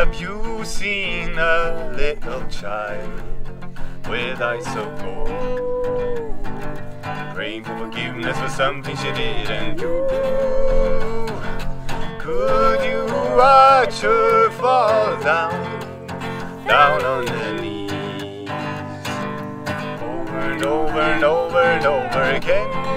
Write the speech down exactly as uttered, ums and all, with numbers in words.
Have you seen a little child with eyes so cold, praying for forgiveness for something she didn't do? Could you watch her fall down, down on her knees, over and over and over and over again?